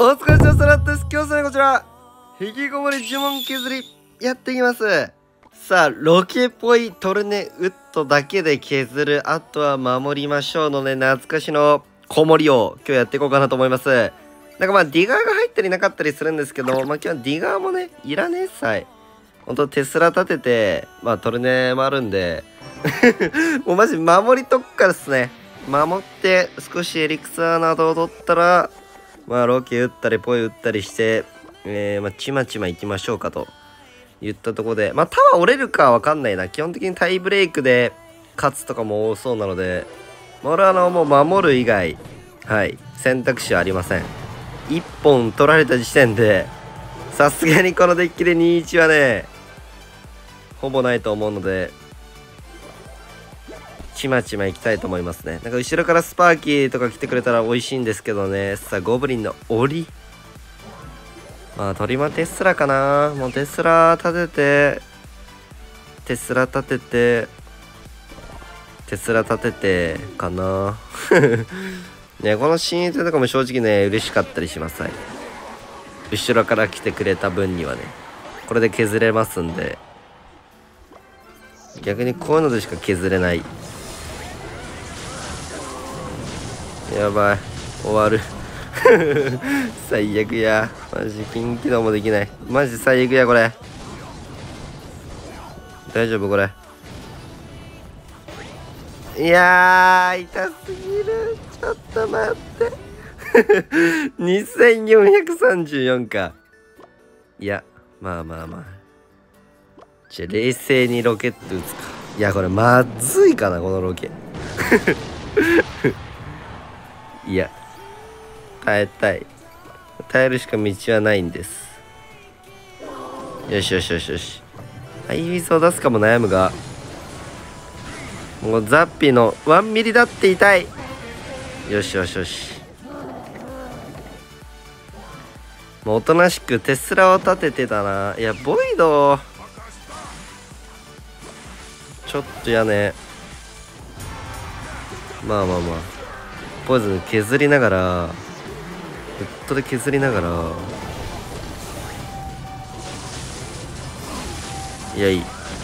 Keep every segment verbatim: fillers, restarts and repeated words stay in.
お疲れ様です。今日はね、こちら引きこもり呪文削りやっていきます。さあ、ロケっぽいトルネウッドだけで削る、あとは守りましょうのね、懐かしのこもりを今日やっていこうかなと思います。なんかまあディガーが入ったりなかったりするんですけど、まあ今日はディガーもねいらねえさい。ほんとテスラ立てて、まあトルネもあるんでもうマジ守りとくからっすね。守って少しエリクサーなどを取ったら、まあロケ打ったりポイ打ったりして、えー、まあちまちまいきましょうかと言ったところで、まあタワー折れるかわかんないな。基本的にタイブレイクで勝つとかも多そうなので、俺はあのもう守る以外、はい選択肢はありません。いっぽん取られた時点でさすがにこのデッキでにたいいちはねほぼないと思うので、ちまちまいきたいと思いますね。なんか後ろからスパーキーとか来てくれたら美味しいんですけどね。さあゴブリンの檻、まあトリマテスラかな。もうテスラ立ててテスラ立ててテスラ立ててかなね、この親友とかも正直ね嬉しかったりします。はい、後ろから来てくれた分にはねこれで削れますんで、逆にこういうのでしか削れない。やばい、終わる最悪や。マジ金起動もできない。マジ最悪やこれ。大丈夫これ。いやー痛すぎる。ちょっと待ってにせんよんひゃくさんじゅうよんか。いやまあまあまあ、じゃあ冷静にロケット打つか。いやこれまずいかなこのロケいや耐えたい。耐えるしか道はないんです。よしよしよしよし。ハイウィズを出すかも悩むが、もうザッピのワンミリだって痛い。よしよしよし。もうおとなしくテスラを立ててたな。いやボイドちょっとやね。まあまあまあポイズン削りながら、フットで削りながら、いやいい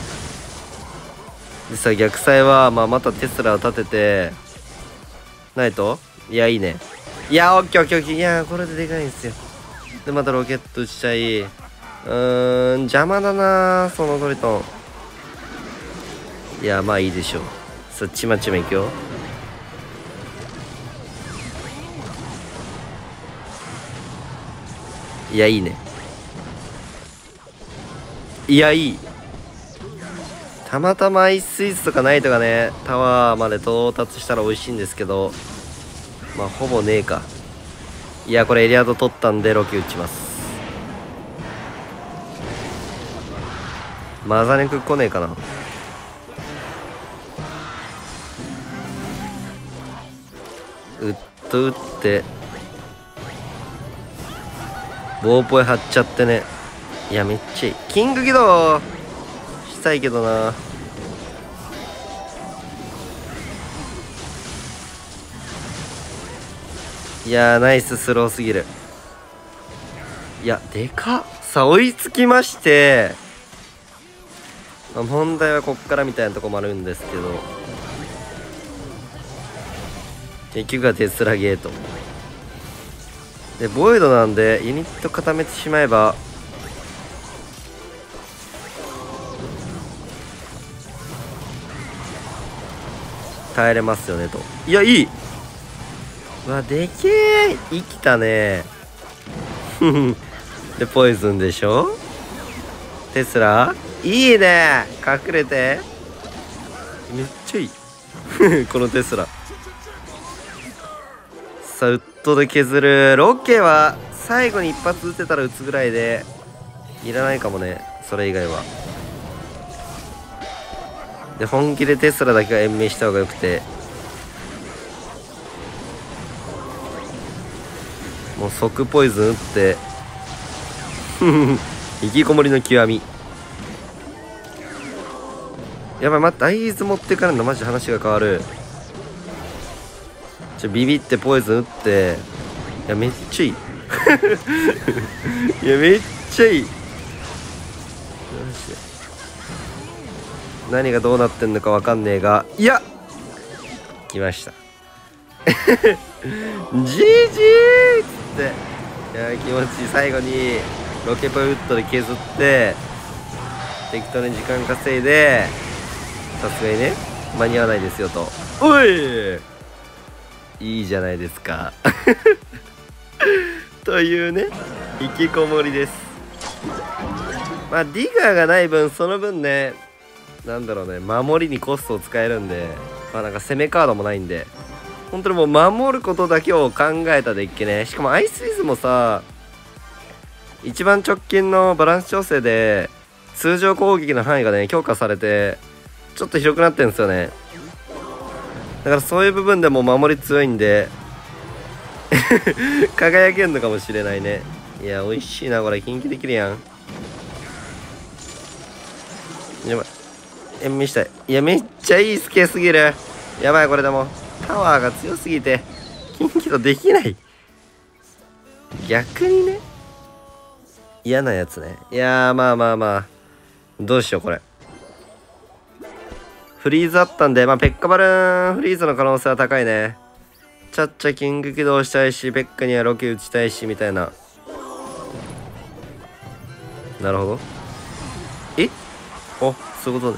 でさ、逆サイは、まあ、またテスラを立ててないと、いやいいね。いやオッケーオッケーオッケー。いやこれででかいんですよ。でまたロケット打ちちゃい、うーん邪魔だなそのトリトン。いやまあいいでしょう。さあちまちまいくよ。いやいいね。いやいい。たまたまアイススイーツとかないとかね、タワーまで到達したら美味しいんですけど、まあほぼねえか。いやこれエリアード取ったんでロケ打ちます。マザネク来ねえかな。うっと打って棒ポイ張っちゃってね。いやめっちゃいい。キング起動したいけどな。いやーナイススローすぎる。いやでかっ。さあ追いつきまして、まあ、問題はこっからみたいなとこもあるんですけど、結局はテスラゲートでボイドなんでユニット固めてしまえば耐えれますよねと。いやいい。うわでけえ。生きたねでポイズンでしょ。テスラいいね。隠れてめっちゃいいこのテスラ。さあウッドで削る。ロケは最後に一発撃てたら撃つぐらいでいらないかもね、それ以外は。で本気でテスラだけは延命した方がよくて、もう即ポイズン打って引きこもりの極み。やばい待って、大豆持ってからのマジ話が変わる。ちょビビってポイズン打って、いやめっちゃいいいやめっちゃいい。何がどうなってんのかわかんねえが、いや来ました。ジージーっつって、いや気持ちいい。最後にロケポイウッドで削って適当に時間稼いで、さすがにね間に合わないですよと。おいいいじゃないですか。というね引きこもりです。まあディガーがない分、その分ねなんだろうね、守りにコストを使えるんで、まあなんか攻めカードもないんで、本当にもう守ることだけを考えたデッキね。しかもアイスウィズもさ、一番直近のバランス調整で通常攻撃の範囲がね強化されてちょっと広くなってるんですよね。だからそういう部分でも守り強いんで輝けんのかもしれないね。いや美味しいなこれ。近畿できるやん。やばい、延命したい。いやめっちゃいいスケすぎる。やばい、これでもタワーが強すぎて近畿とできない。逆にね嫌なやつね。いやーまあまあまあどうしようこれ。フリーズあったんで、まあペッカバルーンフリーズの可能性は高いね。ちゃっちゃキング起動したいし、ペッカにはロケ打ちたいしみたいな。なるほど。えお、そういうことで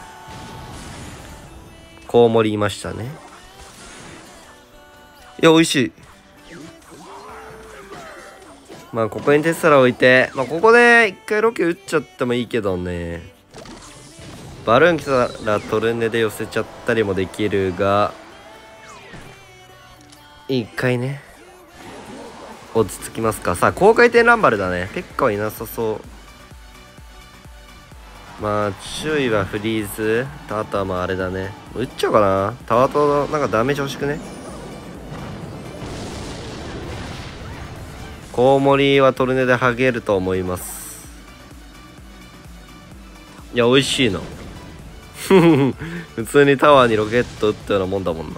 コウモリいましたね。いや美味しい。まあここにテスラ置いて、まあここで一回ロケ打っちゃってもいいけどね。バルーン来たらトルネで寄せちゃったりもできるが、一回ね落ち着きますか。さあ高回転ランバルだね。ペッカはいなさそう。まあ注意はフリーズと、あとはまああれだね、打っちゃおうかな。タワーとなんかダメージ欲しくね。コウモリはトルネでハゲると思います。いや美味しいな。普通にタワーにロケット撃ったようなもんだもんな。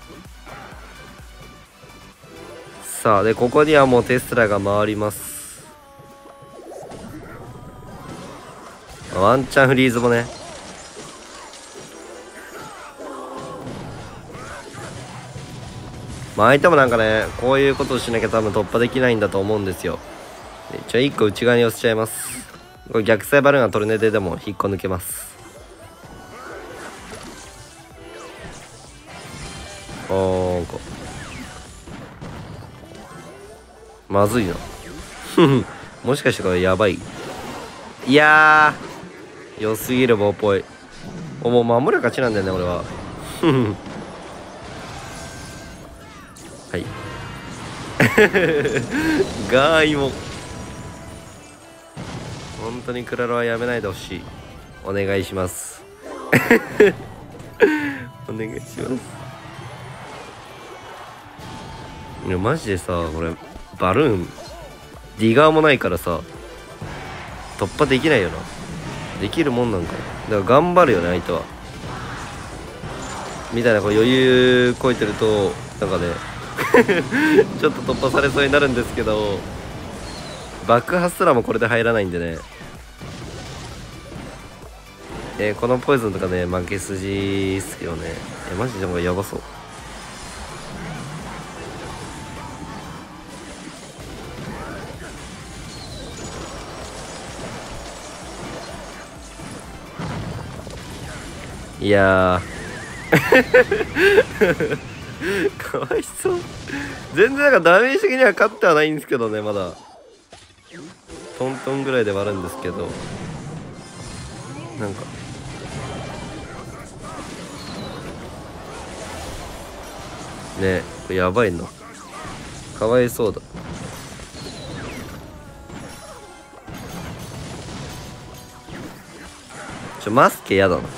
さあでここにはもうテスラが回ります。ワンチャンフリーズもね。まあ相手もなんかねこういうことをしなきゃ多分突破できないんだと思うんですよ。じゃあいっこ内側に寄せちゃいます。これ逆サイバルーンがトルネででも引っこ抜けます。おーこまずいな。もしかしてこれやばい。いやー良すぎる棒っぽい。おもう守る勝ちなんだよね俺は。はいガーイも本当にクラロはやめないでほしい。お願いします。お願いします。いやマジでさこれバルーンディガーもないからさ突破できないよな。できるもんなんかな。だから頑張るよね相手は。みたいなこう余裕こいてるとなんかねちょっと突破されそうになるんですけど、爆破すらもこれで入らないんでね。えー、このポイズンとかね負け筋っすよね。えマジでもやばそう。いやーかわいそう。全然なんかダメージ的には勝ってはないんですけどね。まだトントンぐらいではあるんですけど、なんかねこれやばいのかわいそうだ。ちょマスケやだな。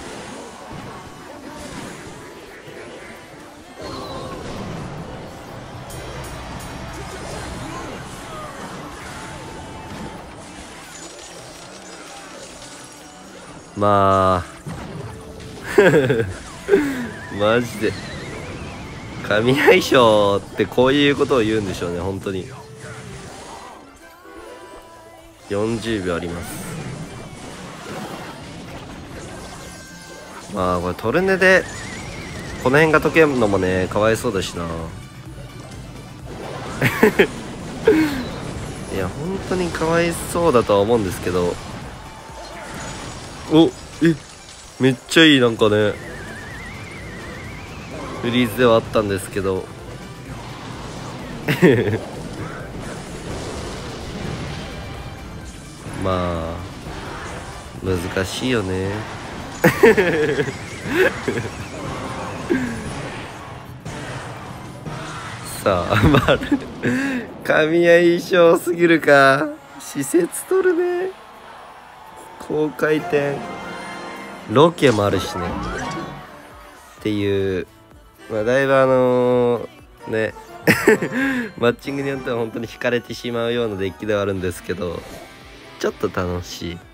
まあマジで神相性ってこういうことを言うんでしょうね本当に。 よんじゅうびょうあります。まあこれトルネでこの辺が解けるのもねかわいそうだしな。いや本当にかわいそうだとは思うんですけど。おえめっちゃいいなんかねフリーズではあったんですけどまあ難しいよね。さあまあ神合性すぎるか。施設取るね。高回転ロケもあるしねっていう、まあだいぶあのー、ねマッチングによっては本当に惹かれてしまうようなデッキではあるんですけど、ちょっと楽しい。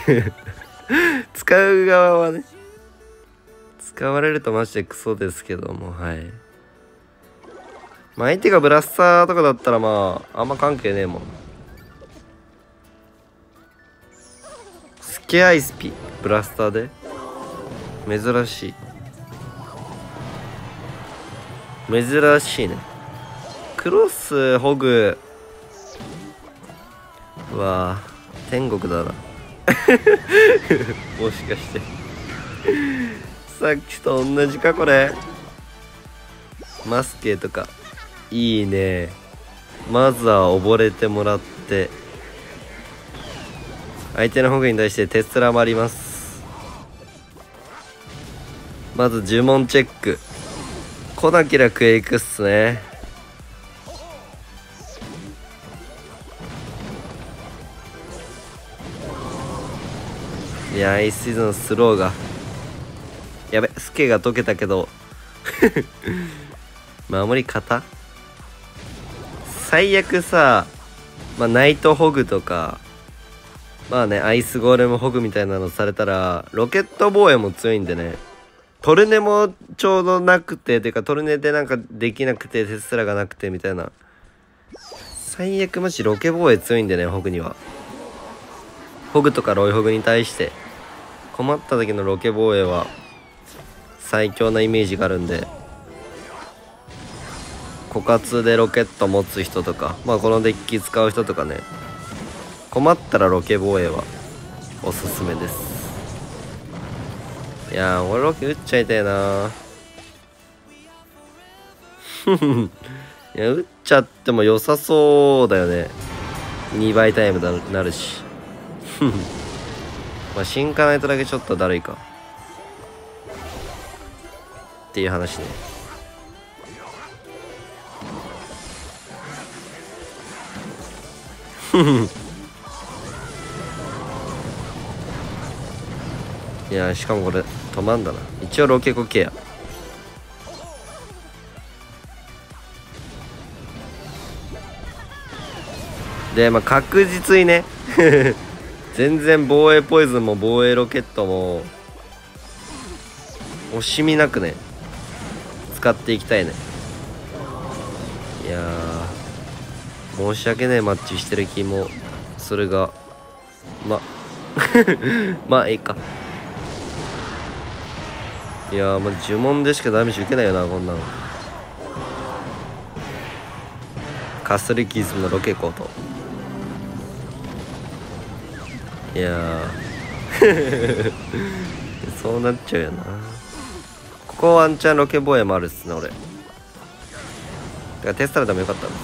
使う側はね使われるとマジでクソですけども、はい。まあ相手がブラスターとかだったらまああんま関係ねえもん。スケアイスピブラスターで珍しい珍しいね。クロスホグは天国だな。もしかしてさっきと同じかこれ。マスケとかいいね。まずは溺れてもらって相手のホグに対してテスラもあります。まず呪文チェック来なけりゃクエイクっすね。いやアイスイズのスローがやべスケが解けたけど守り方最悪さ、まあ、ナイトホグとかまあねアイスゴーレムホグみたいなのされたらロケット防衛も強いんでね。トルネもちょうどなくててかトルネでなんかできなくてテスラがなくてみたいな。最悪マジロケ防衛強いんでねホグには。ホグとかロイホグに対して困った時のロケ防衛は最強なイメージがあるんで、枯渇でロケット持つ人とかまあこのデッキ使う人とかね困ったらロケ防衛はおすすめです。いやー俺ロケ撃っちゃいたいな。いや撃っちゃっても良さそうだよね。にばいタイムになるし。まあ進化ナイトだけちょっとだるいかっていう話ね。いやしかもこれ止まんだな。一応ロケコケアでまあ確実にね全然防衛ポイズンも防衛ロケットも惜しみなくね使っていきたいね。いやー申し訳ねえマッチしてる気もするがままあいいか。いやーまあ呪文でしかダメージ受けないよなこんなの。カスリキズムのロケコート。いやーそうなっちゃうよな。ここワンチャンロケ防衛もあるっすね俺。だからテスタラでもよかったんです。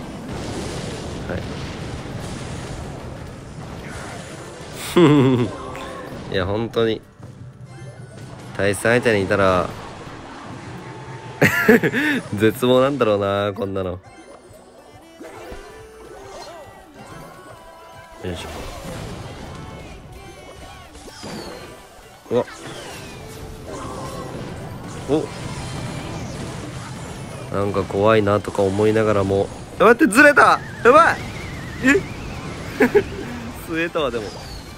はいいや本当に対戦相手にいたら絶望なんだろうなこんなの。よいしょ。うわおなんか怖いなとか思いながらも待ってずれたやばいえ吸えたわ。でも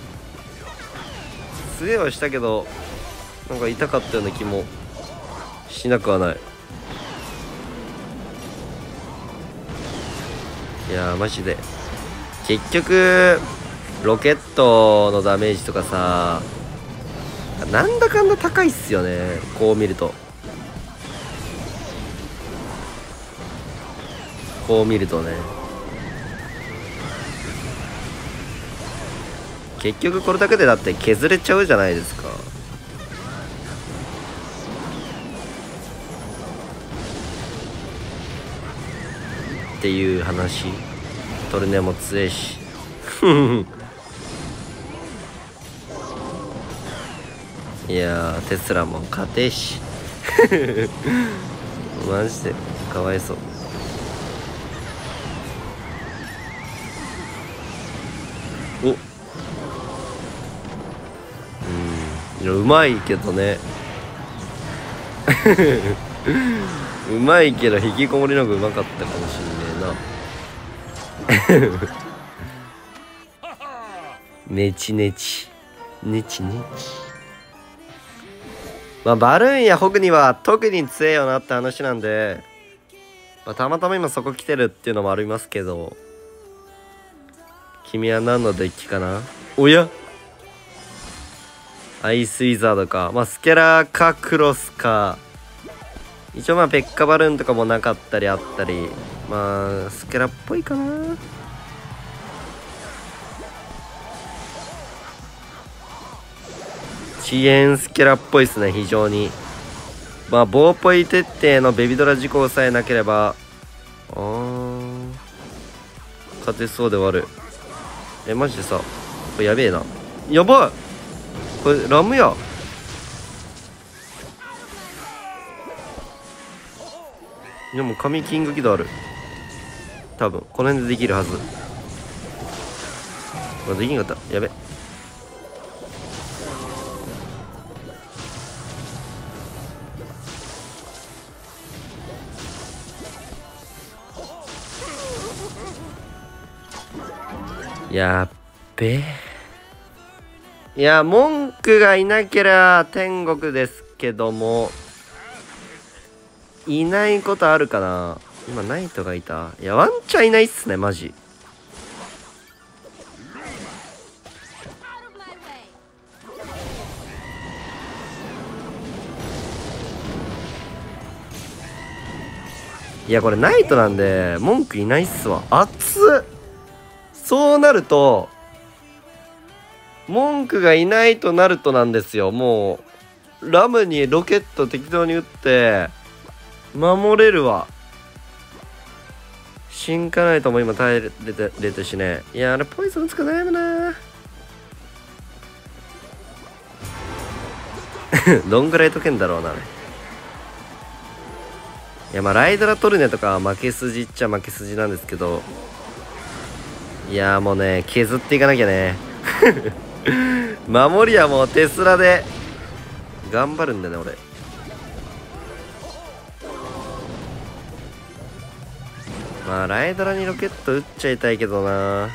吸えはしたけどなんか痛かったような気もしなくはない。いやーマジで結局ロケットのダメージとかさ、なんだかんだ高いっすよね、こう見ると。こう見るとね、結局これだけでだって削れちゃうじゃないですか。っていう話。トルネも強いしいやー、テスラも勝てえしマジでかわいそう。お、うん、いや、うまいけどねうまいけど引きこもりの方がうまかったかもしんねえなねちねちねちねち。まあバルーンやホグには特に強えよなって話なんで、まあ、たまたま今そこ来てるっていうのもありますけど、君は何のデッキかな。おや、アイスウィザードか。まあスケラーかクロスか。一応まあペッカバルーンとかもなかったりあったり、まあスケラっぽいかな。遅延スケラっぽいっすね、非常に。まあボーポイ徹底のベビドラ事故さえなければ、あー、勝てそうではある。え、マジでさ、これやべえな。やばい、これラムや。でも神キング起動ある。多分この辺でできるはず。まあ、できんかった。やべ。やっべ。いや、文句がいなけりゃ天国ですけども、いないことあるかな。今ナイトがいた。いや、ワンチャンいないっすね、マジ。いや、これナイトなんで文句いないっすわ。熱っ。そうなると文句がいないとなるとなんですよ。もうラムにロケット適当に撃って守れるわ。進化ナイトも今耐えれてれてしね。いや、あれポイズンつか悩むなどんぐらい解けんだろうなあれ。いや、まあライドラトルネとかは負け筋っちゃ負け筋なんですけど、いやもうね、削っていかなきゃね守りはもうテスラで頑張るんだね俺。まあライドラにロケット撃っちゃいたいけどな。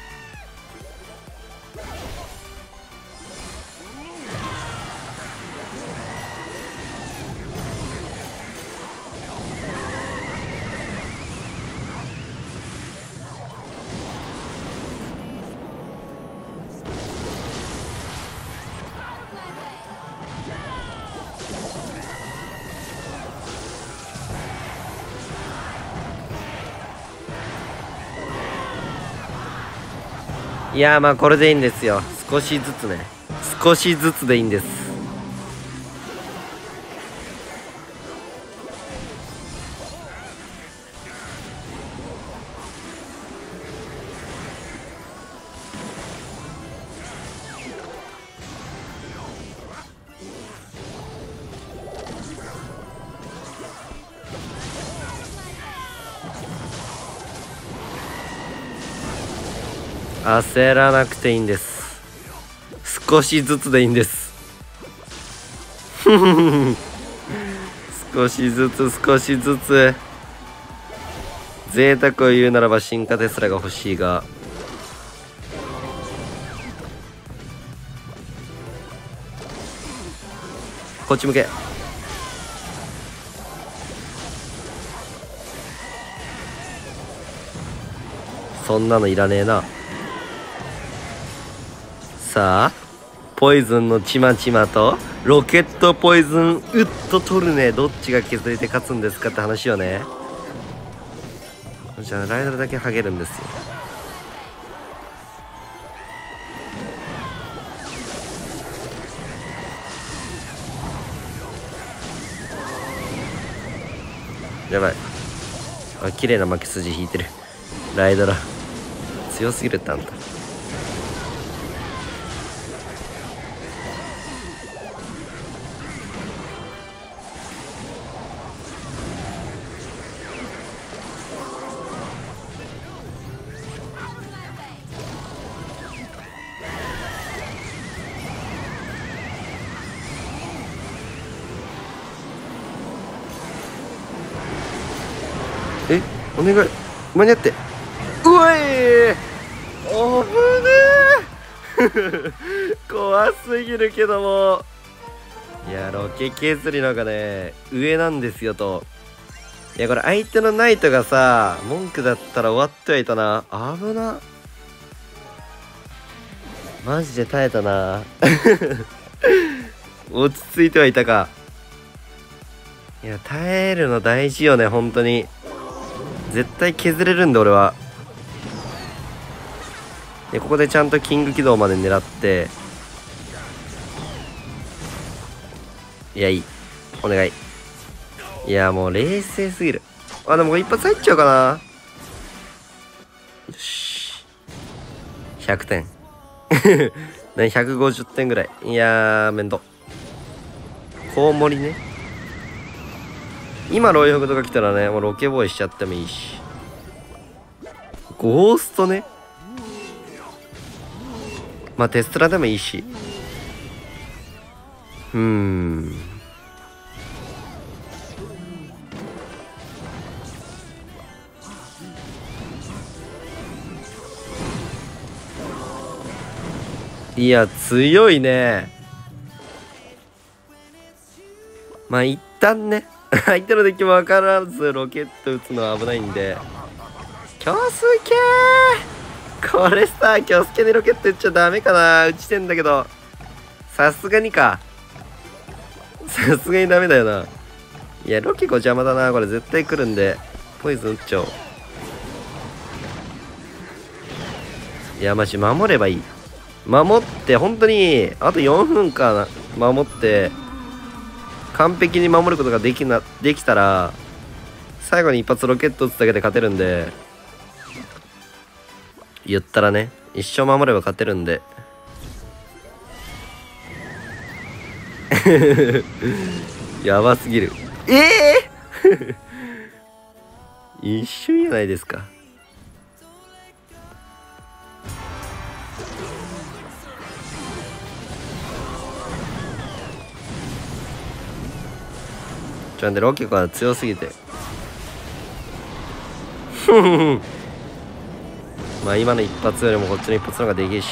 いや、まあこれでいいんですよ。少しずつね、少しずつでいいんです。焦らなくていいんです。少しずつでいいんです少しずつ少しずつ。贅沢を言うならば進化テスラが欲しいが、こっち向け。そんなのいらねえな。 さあポイズンのちまちまとロケットポイズンウッドトルネどっちが削れて勝つんですかって話よね。じゃあライダルだけハゲるんですよ。やばい。あ、綺麗な負け筋引いてる。ライドラ強すぎるってあんた。え、お願い間に合って。うわいおぶねー怖すぎるけども、いやロケ削りの方がね上なんですよと。いやこれ相手のナイトがさ文句だったら終わってはいたな。危な、マジで耐えたな落ち着いてはいたか。いや耐えるの大事よね本当に。絶対削れるんで俺は。でここでちゃんとキング起動まで狙って、いやいいお願い。いやもう冷静すぎる。あでも一発入っちゃうかな。よしひゃくてん何ひゃくごじゅってんぐらい。いやー面倒。コウモリね。今ロイホグとか来たらねもうロケボーイしちゃってもいいし。ゴーストね、まあテストラでもいいし。うーんいや強いね。まあ一旦ね相手のデッキも分からずロケット撃つのは危ないんで。キョスケーこれさキョスケにロケット撃っちゃダメかな。撃ちてんだけどさすがにかさすがにダメだよな。いやロケコ邪魔だなこれ。絶対来るんでポイズン撃っちゃおう。いやマジ守ればいい。守って本当にあとよんぷんかな守って完璧に守ることができなできたら最後に一発ロケット撃つだけで勝てるんで。言ったらね一生守れば勝てるんでやばすぎる。ええー、一瞬やないですか。ちょんでロケコは強すぎてまあ今の一発よりもこっちの一発の方がでけえし。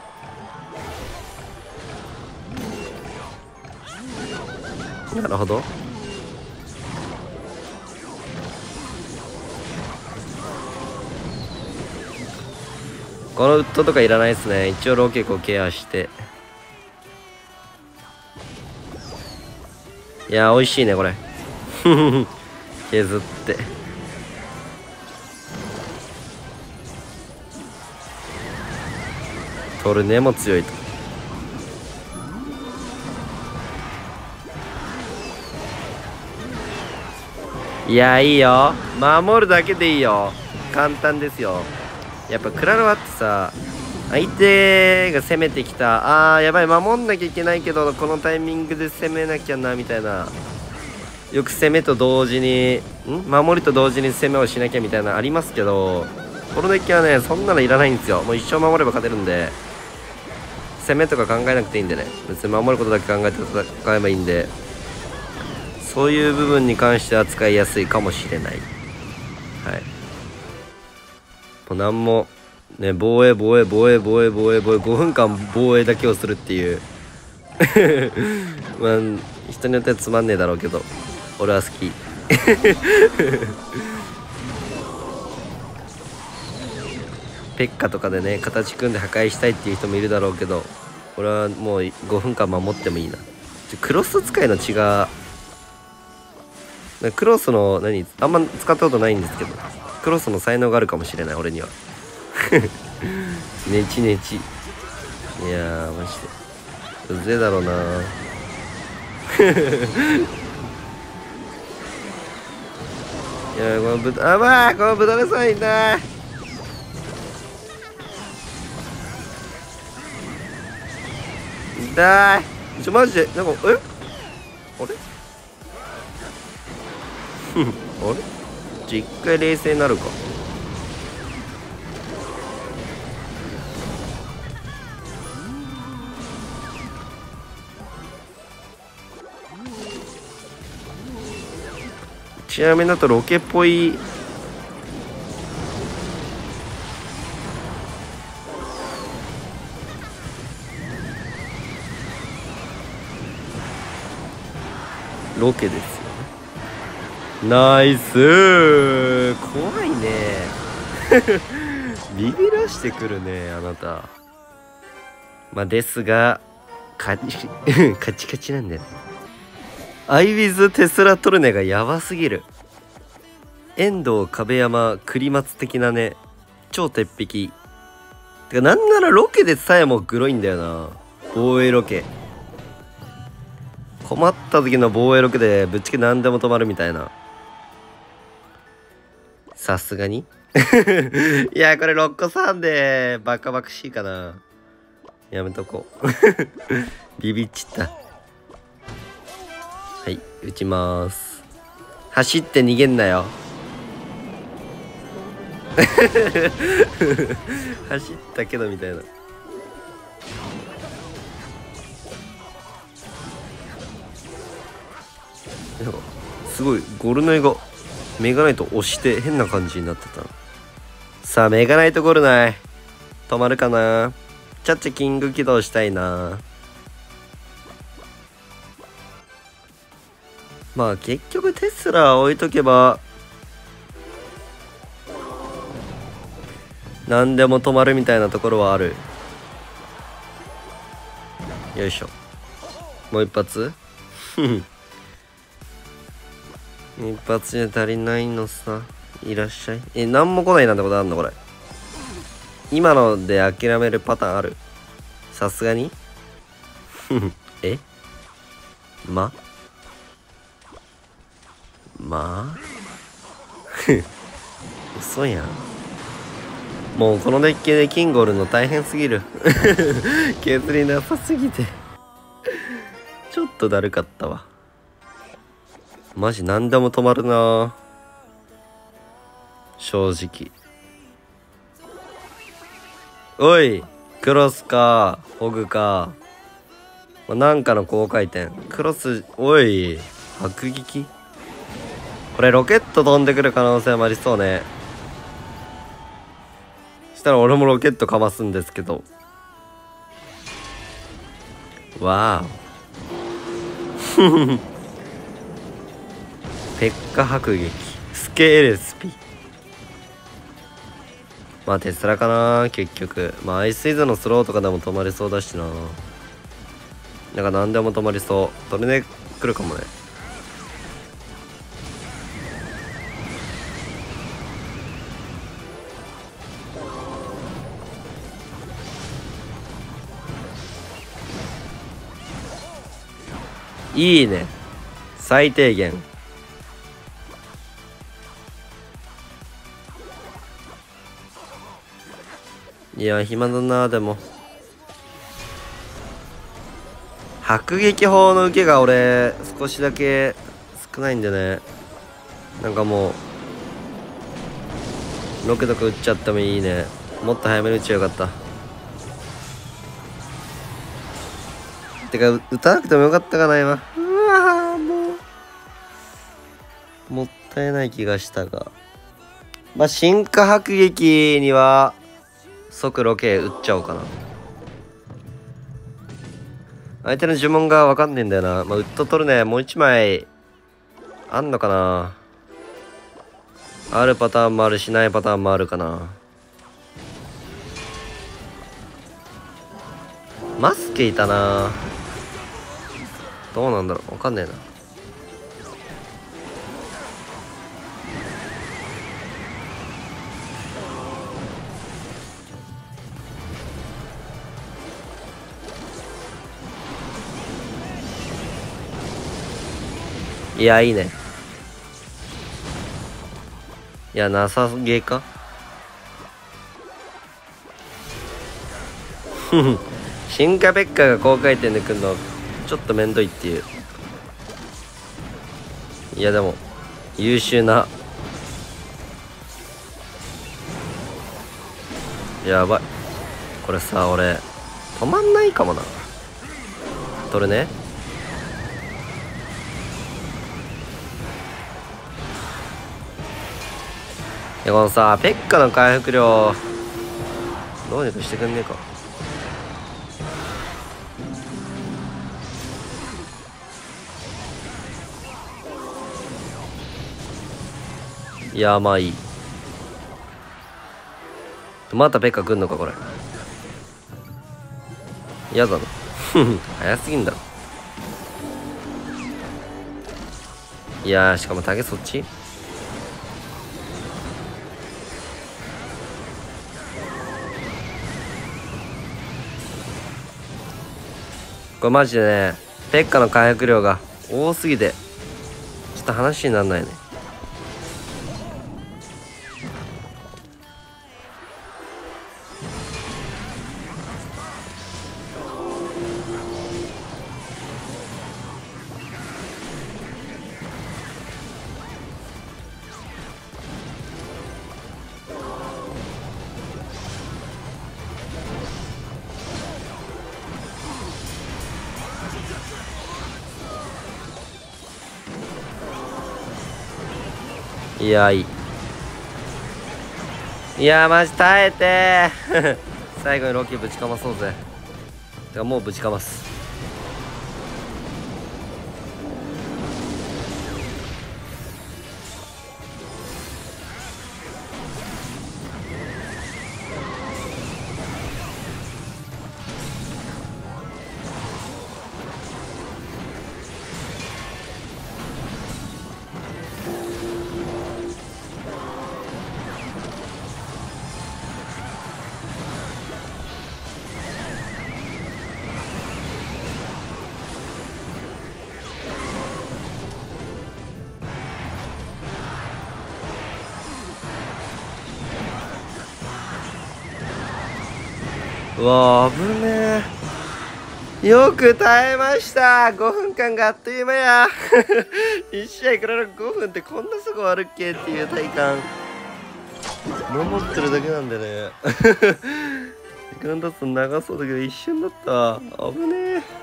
なるほど。このウッドとかいらないですね。一応ロケコケアして。いやー美味しいねこれ削ってトルネも強いと。いやいいよ守るだけでいいよ。簡単ですよ。やっぱクラロワってさ相手が攻めてきた、あーやばい守んなきゃいけないけどこのタイミングで攻めなきゃなみたいな。よく攻めと同時にん守りと同時に攻めをしなきゃみたいなありますけど、このデッキはねそんなのいらないんですよ。もう一生守れば勝てるんで攻めとか考えなくていいんでね。別に守ることだけ考えて戦えばいいんで、そういう部分に関しては使いやすいかもしれない。はい、もう何もね防衛防衛防衛防衛防衛防衛ごふんかん防衛だけをするっていうまあ人によってはつまんねえだろうけど俺は好きペッカとかでね形組んで破壊したいっていう人もいるだろうけど、 俺はもうごふんかん守ってもいいな。クロス使いの血がクロスの何あんま使ったことないんですけど、クロスの才能があるかもしれない俺には。ネチネチ。いやーマジでうぜえだろうな。いやこの豚、あまあこの豚でさえいな。痛い。ちょマジでなんかえあれあれじゃ一回冷静になるか。ちなみにだとロケっぽいロケですよね。ナイスー。怖いね。ビビらしてくるねあなた。まあですがカチカチカチなんだよね。アイウィズテスラトルネがやばすぎる。遠藤壁山栗松的なね超鉄壁。てかなんならロケでさえもグロいんだよな。防衛ロケ困った時の防衛ロケでぶっちゃけ何でも止まるみたいな。さすがにいやこれろっこさんでバカバカしいかな。やめとこうビビっちった。はい撃ちます。走って逃げんなよ走ったけどみたいな。すごいゴルナイがメガナイト押して変な感じになってた。さあメガナイトゴルナイ止まるかな。チャッチャキング起動したいな。まあ結局テスラ置いとけば何でも止まるみたいなところはある。よいしょもう一発一発じゃ足りないのさ。いらっしゃい。え何も来ないなんてことあんのこれ。今ので諦めるパターンある。さすがにえままあ嘘やん。もうこのデッキでキングおるの大変すぎる削りなさすぎてちょっとだるかったわ。マジ何でも止まるな正直。おいクロスかホグかなんかの高回転クロス。おい迫撃。これロケット飛んでくる可能性もありそうね。したら俺もロケットかますんですけど。わーペッカ迫撃スケールスピ。まあテスラかな結局。まあアイスイズのスローとかでも止まりそうだしな。なんか何でも止まりそう。トルネ来るかもね。いいね最低限。いや暇だな。でも迫撃砲の受けが俺少しだけ少ないんでね。なんかもうロケとか撃っちゃってもいいね。もっと早めに撃っちゃよかった。てか撃たなくてもよかったかな今。うわもうもったいない気がしたが、まあ進化迫撃には即ロケ撃っちゃおうかな。相手の呪文が分かんねえんだよな。まあウッド取るね。もう一枚あんのかな。あるパターンもあるしないパターンもあるかな。 マスケいたな。どうなんだろう、わかんねえな。いや、いいね。いや、なさげか。進化ペッカーが高回転で来るのちょっとめんどいっていう。いやでも優秀な。やばい、これさ俺止まんないかもな。取るね。いやこのさペッカの回復量どうにかしてくんねえか。いやまあいい。またペッカ来んのかこれ。嫌だな。早すぎんだろ。いやーしかも竹そっち。これマジでねペッカの回復量が多すぎてちょっと話にならないね。いやいい。いやマジ耐えてー最後にロキぶちかまそうぜ。てかもうぶちかます。うわー危ねえ。よく耐えました。ごふんかんがあっという間やいち試合からのごふんってこんなすぐ終わるっけっていう体感守ってるだけなんでね時間経つと長そうだけど一瞬だった。危ねえ。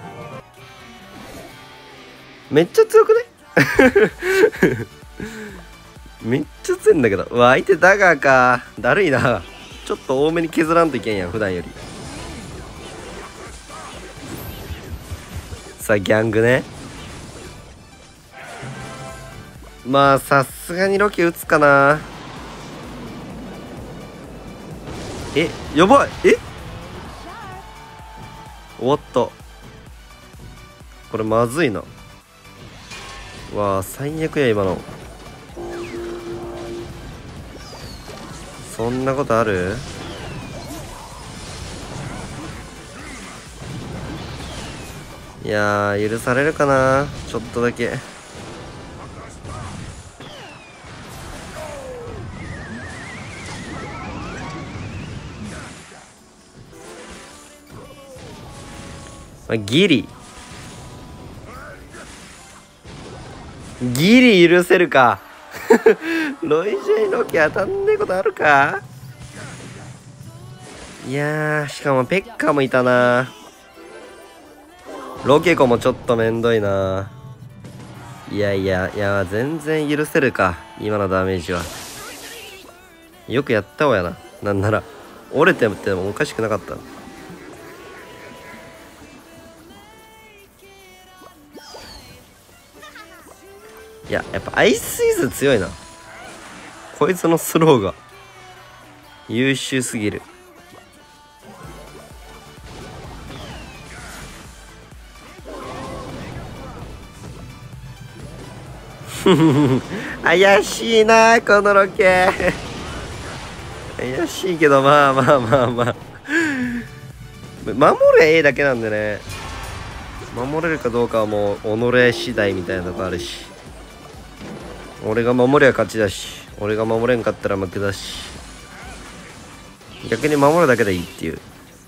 めっちゃ強くねめっちゃ強いんだけど。うわ相手ダガーか。だるいな。ちょっと多めに削らんといけんやん普段より。さあギャングね。まあさすがにロケ打つかな。えやばい。え終わった。これまずいな。わあ最悪や今の。そんなことある。いやー許されるかなちょっとだけ。まあ、ギリギリ許せるかロイジェイロキ当たんねえことあるか。いやーしかもペッカもいたな。ロケコもちょっとめんどいな。いやいやいや全然許せるか今のダメージは。よくやったわやな。なんなら折れてってもおかしくなかった。いややっぱアイスイズ強いな。こいつのスローが優秀すぎる。 怪しいなこのロケ。怪しいけど、まあまあまあまあ守れ A だけなんでね、守れるかどうかはもう己次第みたいなとこあるし、俺が守りゃ勝ちだし、俺が守れんかったら負けだし、逆に守るだけでいいっていう。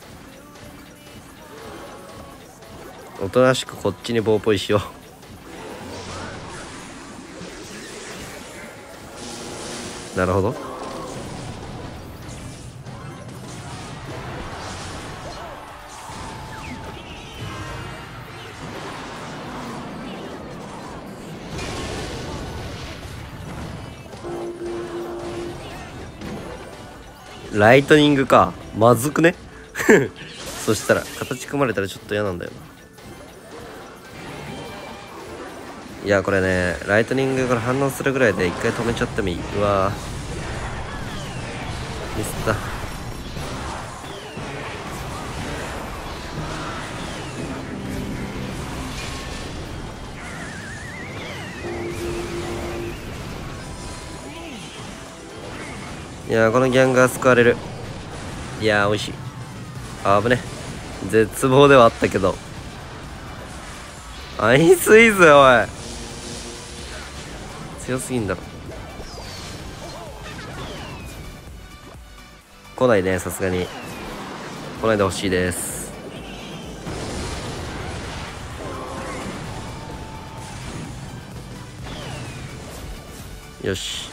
おとなしくこっちに棒ポイしよう。なるほど。ライトニングか、まずくねそしたら形組まれたらちょっと嫌なんだよな。いやこれね、ライトニングから反応するぐらいで一回止めちゃってもいい。うわミスった。いやーこのギャンガー救われる。いやー美味しい。あぶね、絶望ではあったけど。アイスイズよおい、強すぎんだろ。来ないね、さすがに来ないでほしいです。よし、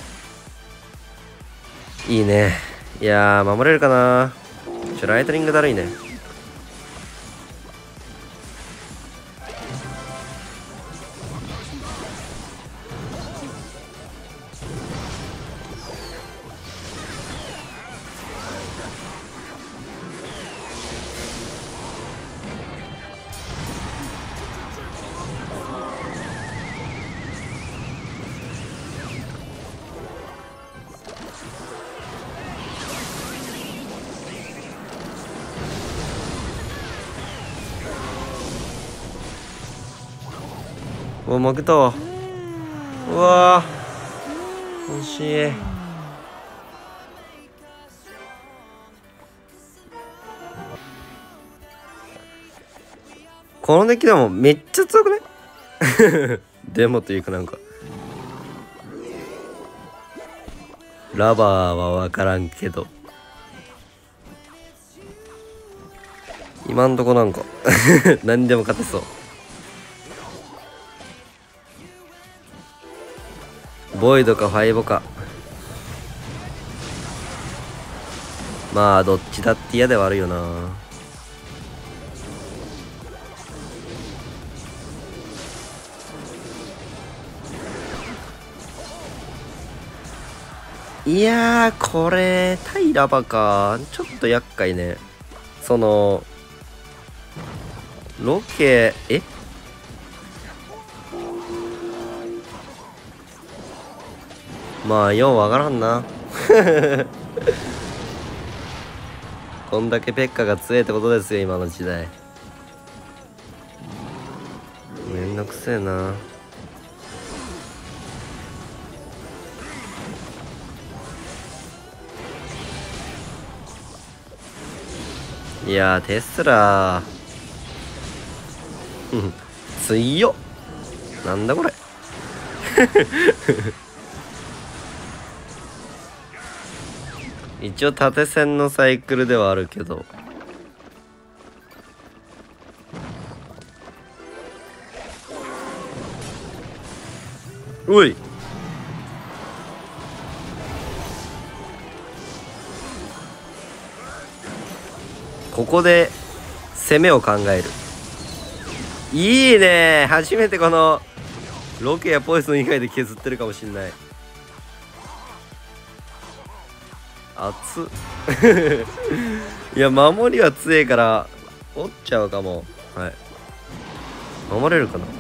いいね。いやー守れるかな。ちょライトニングだるいね。うわ負けたわ。うわ惜しい。このデッキでもめっちゃ強くねでもというかなんかラバーは分からんけど今んとこなんか何でも勝てそう。ボイドかファイボか、まあどっちだって嫌ではあるよな。いやーこれ対ラバか、ちょっと厄介ね。そのロケえまあようわからんなこんだけペッカが強いってことですよ今の時代。めんどくせえな。いやーテスラー強っ。なんだこれ一応縦線のサイクルではあるけどおいここで攻めを考える。いいね、初めてこのロケやポイソン以外で削ってるかもしんない。熱っいや守りは強いから折っちゃうかも。はい、守れるかな。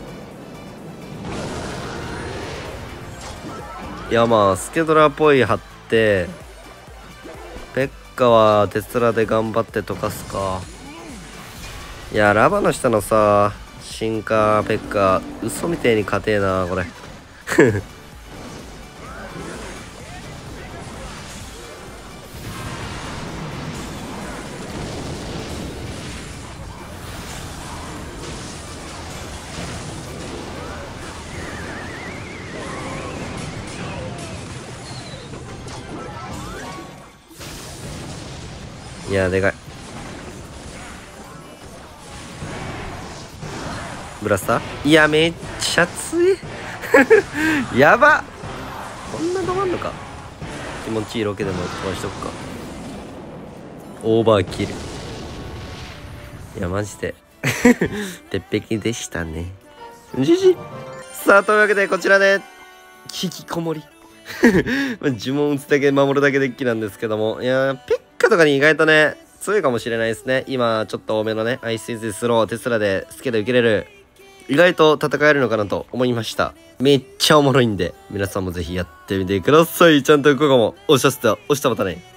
いやまあスケドラっぽい貼ってペッカはテスラで頑張って溶かすか。いやラバの下のさ進化ペッカ嘘みてえに勝てえなこれいやでかい。ブラスター、いやめっちゃ強い。やばっ、こんな止まんのか。気持ちいいロケでも飛ばしとくか。オーバーキル。いやマジで鉄壁でしたね。じじ。さあというわけでこちらで引きこもり呪文打つだけ守るだけデッキなんですけども、いやーピッカとかに意外とね強いかもしれないですね。今ちょっと多めのねアイスイズスローテスラでスケで受けれる、意外と戦えるのかなと思いました。めっちゃおもろいんで皆さんもぜひやってみてください。ちゃんと動画も押しちゃって押したまたね。